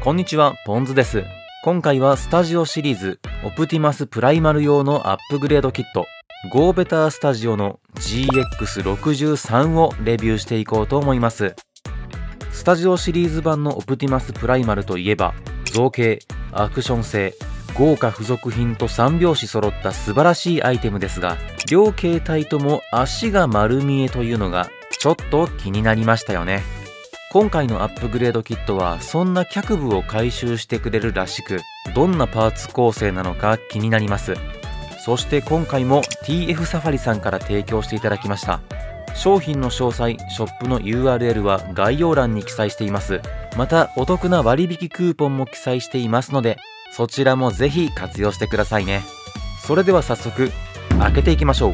こんにちは、ポンズです。今回はスタジオシリーズオプティマスプライマル用のアップグレードキット Go Better Studio の GX63 をレビューしていこうと思います。スタジオシリーズ版のオプティマスプライマルといえば造形、アクション性、豪華付属品と3拍子揃った素晴らしいアイテムですが、両形態とも足が丸見えというのがちょっと気になりましたよね。今回のアップグレードキットはそんな脚部を回収してくれるらしく、どんなパーツ構成なのか気になります。そして今回も TF サファリさんから提供していただきました。商品の詳細、ショップの URL は概要欄に記載しています。またお得な割引クーポンも記載していますので、そちらもぜひ活用してくださいね。それでは早速開けていきましょう。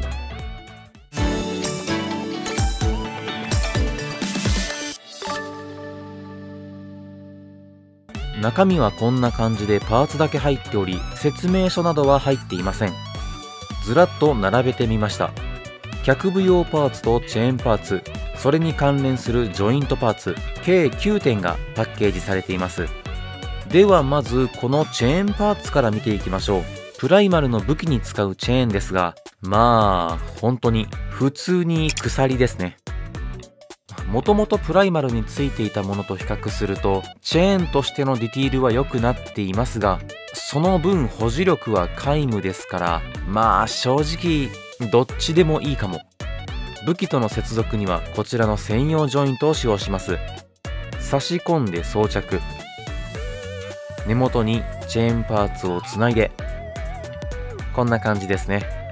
中身はこんな感じでパーツだけ入っており、説明書などは入っていません。ずらっと並べてみました。脚部用パーツとチェーンパーツ、それに関連するジョイントパーツ、計9点がパッケージされています。ではまずこのチェーンパーツから見ていきましょう。プライマルの武器に使うチェーンですが、まあ本当に普通に鎖ですね。もともとプライマルについていたものと比較するとチェーンとしてのディティールは良くなっていますが、その分保持力は皆無ですから、まあ正直どっちでもいいかも。武器との接続にはこちらの専用ジョイントを使用します。差し込んで装着、根元にチェーンパーツをつないで、こんな感じですね。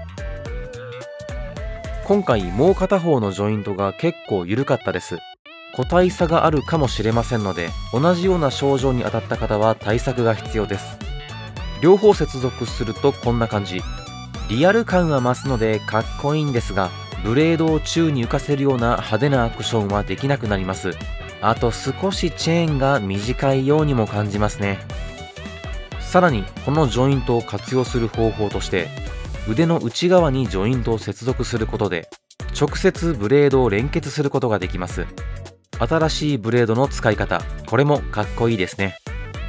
今回もう片方のジョイントが結構緩かったです。個体差があるかもしれませんので、同じような症状に当たった方は対策が必要です。両方接続するとこんな感じ。リアル感は増すのでかっこいいんですが、ブレードを宙に浮かせるような派手なアクションはできなくなります。あと少しチェーンが短いようにも感じますね。さらにこのジョイントを活用する方法として、腕の内側にジョイントを接続することで直接ブレードを連結することができます。新しいブレードの使い方、これもかっこいいですね。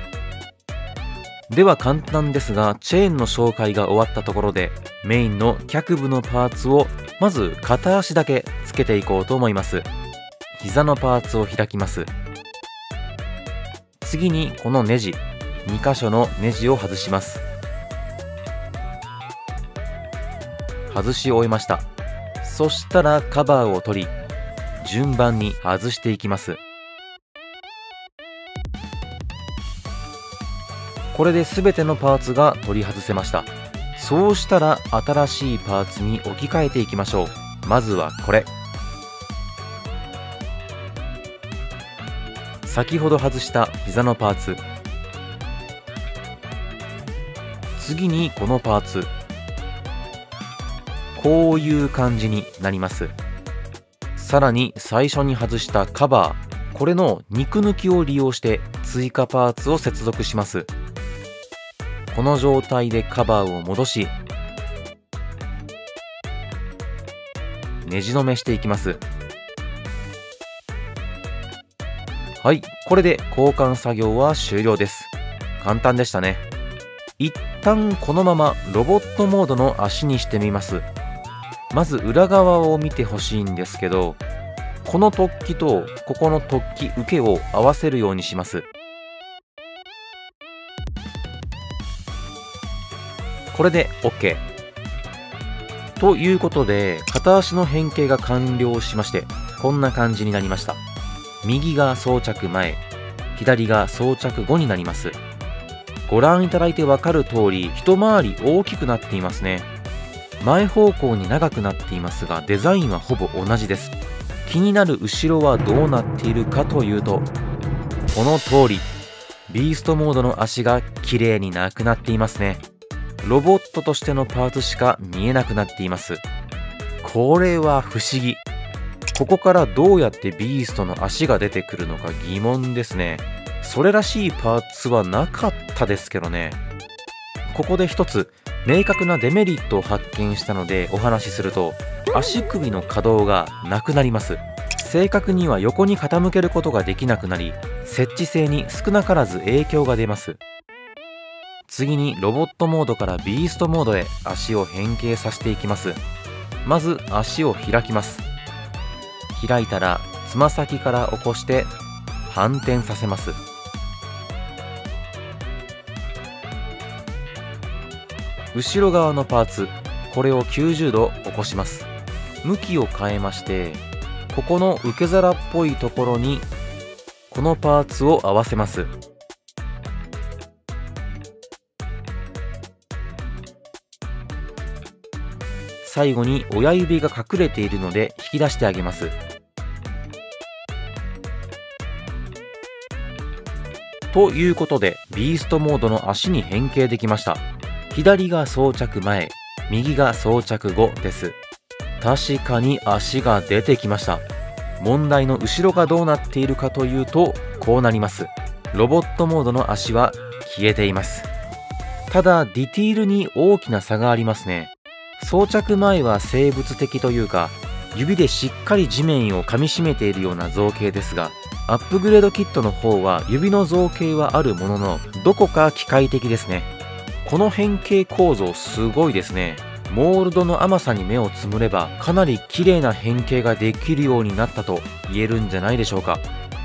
では簡単ですが、チェーンの紹介が終わったところでメインの脚部のパーツをまず片足だけつけていこうと思います。膝のパーツを開きます。次にこのネジ、2箇所のネジを外します。外し終えました。そしたらカバーを取り、順番に外していきます。これで全てのパーツが取り外せました。そうしたら新しいパーツに置き換えていきましょう。まずはこれ。先ほど外した膝のパーツ。次にこのパーツ。こういう感じになります。さらに最初に外したカバー、これの肉抜きを利用して追加パーツを接続します。この状態でカバーを戻し、ネジ止めしていきます。はい、これで交換作業は終了です。簡単でしたね。一旦このままロボットモードの足にしてみます。まず裏側を見てほしいんですけど、この突起とここの突起受けを合わせるようにします。これで OK ということで、片足の変形が完了しまして、こんな感じになりました。右が装着前、左が装着後になります。ご覧いただいてわかる通り、一回り大きくなっていますね。前方向に長くなっていますが、デザインはほぼ同じです。気になる後ろはどうなっているかというと、この通りビーストモードの足が綺麗になくなっていますね。ロボットとしてのパーツしか見えなくなっています。これは不思議。ここからどうやってビーストの足が出てくるのか疑問ですね。それらしいパーツはなかったですけどね。ここで一つ明確なデメリットを発見したのでお話しすると、足首の可動がなくなります。正確には横に傾けることができなくなり、 設置性に少なからず影響が出ます。次にロボットモードからビーストモードへ足を変形させていきます。まず足を開きます。開いたらつま先から起こして反転させます。後ろ側のパーツ、これを90度起こします。向きを変えまして、ここの受け皿っぽいところにこのパーツを合わせます。最後に親指が隠れているので引き出してあげます。ということでビーストモードの足に変形できました。左が装着前、右が装着後です。確かに足が出てきました。問題の後ろがどうなっているかというと、こうなります。ロボットモードの足は消えています。ただディティールに大きな差がありますね。装着前は生物的というか、指でしっかり地面を噛みしめているような造形ですが、アップグレードキットの方は指の造形はあるものの、どこか機械的ですね。この変形構造すごいですね。モールドの甘さに目をつむればかなり綺麗な変形ができるようになったと言えるんじゃないでしょうか。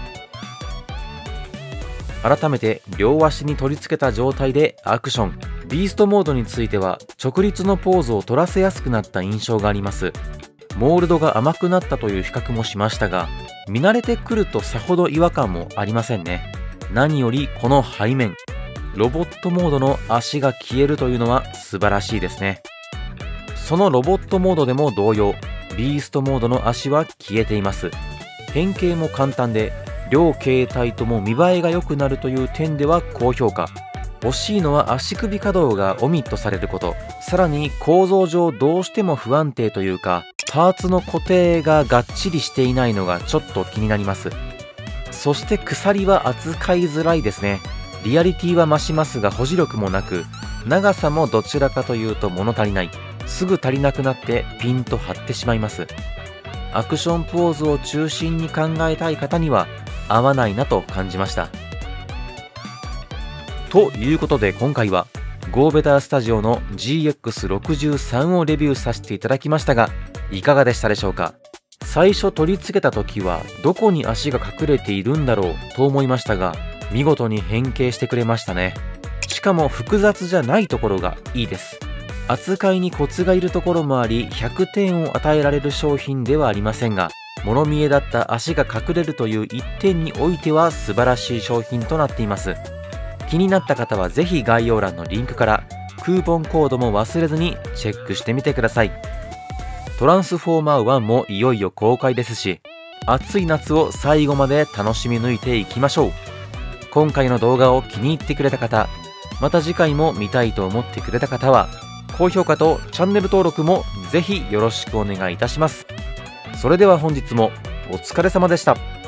改めて両足に取り付けた状態でアクション。ビーストモードについては直立のポーズを取らせやすくなった印象があります。モールドが甘くなったという比較もしましたが、見慣れてくるとさほど違和感もありませんね。何よりこの背面、ロボットモードの足が消えるというのは素晴らしいですね。そのロボットモードでも同様、ビーストモードの足は消えています。変形も簡単で、両形態とも見栄えが良くなるという点では高評価。惜しいのは足首可動がオミットされること、さらに構造上どうしても不安定というか、パーツの固定ががっちりしていないのがちょっと気になります。そして鎖は扱いづらいですね。リアリティは増しますが保持力もなく、長さもどちらかというと物足りない。すぐ足りなくなってピンと張ってしまいます。アクションポーズを中心に考えたい方には合わないなと感じました。ということで今回は Go Better Studio の GX63 をレビューさせていただきましたが、いかがでしたでしょうか。最初取り付けた時はどこに足が隠れているんだろうと思いましたが、見事に変形してくれましたね。しかも複雑じゃないところがいいです。扱いにコツがいるところもあり、100点を与えられる商品ではありませんが、物見えだった足が隠れるという一点においては素晴らしい商品となっています。気になった方はぜひ概要欄のリンクからクーポンコードも忘れずにチェックしてみてください。トランスフォーマー1もいよいよ公開ですし、暑い夏を最後まで楽しみ抜いていきましょう。今回の動画を気に入ってくれた方、また次回も見たいと思ってくれた方は、高評価とチャンネル登録もぜひよろしくお願いいたします。それでは本日もお疲れ様でした。